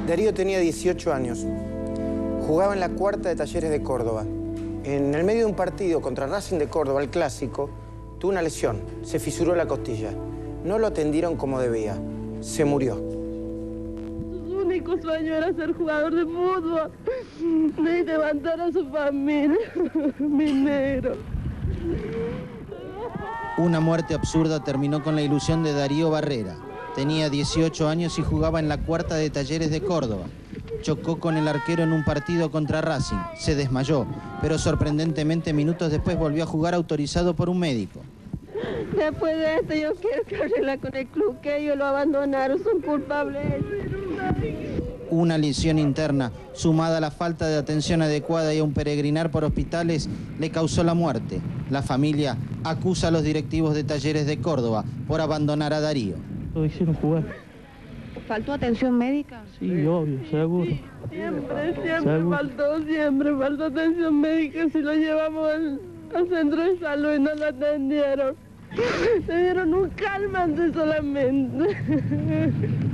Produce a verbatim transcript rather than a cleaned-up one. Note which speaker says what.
Speaker 1: Darío tenía dieciocho años. Jugaba en la cuarta de Talleres de Córdoba. En el medio de un partido contra Racing de Córdoba, el clásico, tuvo una lesión. Se fisuró la costilla. No lo atendieron como debía. Se murió.
Speaker 2: Su único sueño era ser jugador de fútbol y levantar a su familia. Mi negro.
Speaker 3: Una muerte absurda terminó con la ilusión de Darío Barrera. Tenía dieciocho años y jugaba en la cuarta de Talleres de Córdoba. Chocó con el arquero en un partido contra Racing. Se desmayó, pero sorprendentemente minutos después volvió a jugar autorizado por un médico.
Speaker 2: Después de esto yo quiero que arreglar con el club, que ellos lo abandonaron, son culpables.
Speaker 3: Una lesión interna, sumada a la falta de atención adecuada y a un peregrinar por hospitales, le causó la muerte. La familia acusa a los directivos de Talleres de Córdoba por abandonar a Darío.
Speaker 4: Lo hicieron jugar.
Speaker 5: ¿Faltó atención médica?
Speaker 4: Sí, obvio, seguro.
Speaker 2: Sí, siempre, siempre
Speaker 4: seguro.
Speaker 2: faltó, siempre faltó atención médica. Si lo llevamos al, al centro de salud y no lo atendieron. Le dieron un calmante solamente.